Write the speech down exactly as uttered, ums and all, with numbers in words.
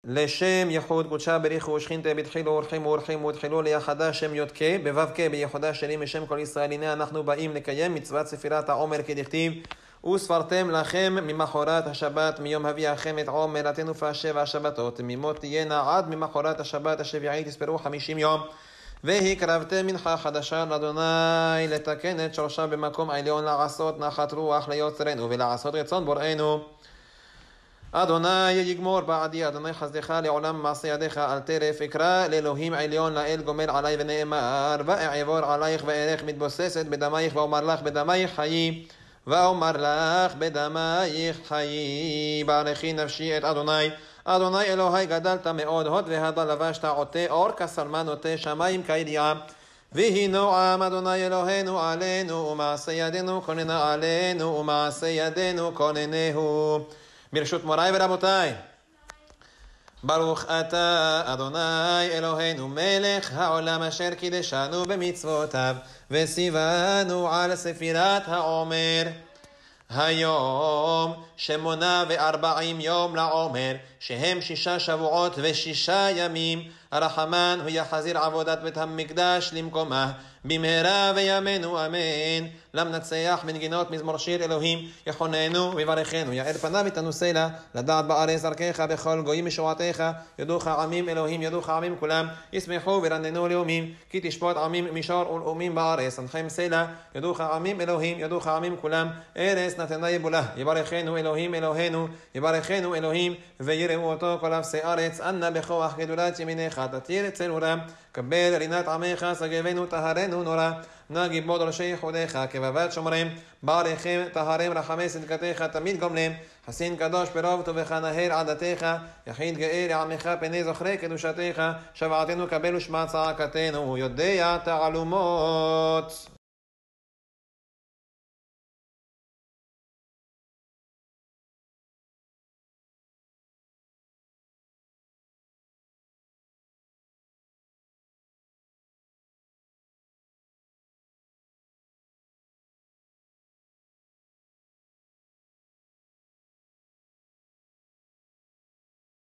לשם ייחוד קודשה בריחו ושכינתה בתחילו ורחימו ורחימו ותחילו ליחדה שם יודקה בו"ק ביחודה שלי משם כל ישראל. הנה אנחנו באים לקיים מצוות ספירת העומר כדכתיב וספרתם לכם ממחרת השבת מיום הביאכם את עומר התנופה שבע שבתות תמימות תהיינה עד ממחרת השבת השביעית תספרו חמישים יום. והקרבתם מנחה חדשה לאדוני לתקן את שורשה במקום עליון לעשות נחת רוח ליוצרנו ולעשות רצון בוראנו. אדוני יגמור בעדי אדוני חסדך לעולם מעשה ידיך אל טרף אקרא לאלוהים עליון לאל גומל עלי ונאמר ואעבור עלייך וארך מתבוססת בדמייך ואומר לך בדמייך חיי ואומר לך בדמייך חיי ברכי נפשי את אדוני אדוני אלוהי גדלת מאוד הוד והדה לבשת עוטה אור כסלמן עוטה שמיים כידיעה ויהי נועם אדוני אלוהינו עלינו ומעשה ידינו כוננה עלינו ומעשה ידינו כוננהו. ברשות מוריי ורבותיי, ברוך אתה אדוני אלוהינו מלך העולם אשר קידשנו במצוותיו וציוונו על ספירת העומר. היום שמונה וארבעים יום לעומר שהם שישה שבועות ושישה ימים הרחמן הוא יחזיר עבודת בית המקדש למקומה במהרה וימינו אמן. למנצח בנגינות מזמור שיר אלוהים יכוננו ויברכנו יאר פניו יתנו סלע לדעת בארץ דרכך בכל גויים משועתך ידוך עמים אלוהים ידוך עמים כולם ישמחו ורננו לאומים כי תשפוט עמים מישור ולאומים בארץ אנחם סלע ידוך עמים אלוהים ידוך עמים כולם ארץ נתנה יבולה יברכנו אלוהים אלוהינו יברכנו אלוהים ויראו אותו כל אפסי ארץ אנא בכוח גדולת ימינך תתיר צלורם קבל רינת עמך סגבנו טהרנו נורא נא גיבוד ראשי יחודיך כבבת שומרים ברכם טהרם רחמי צדקתך תמיד גומלם חסין קדוש ברוב טובך נהר עדתך יחיד גאה לעמך פני זוכרי קדושתך שבעתנו קבל ושמע צעקתנו יודע תעלומות.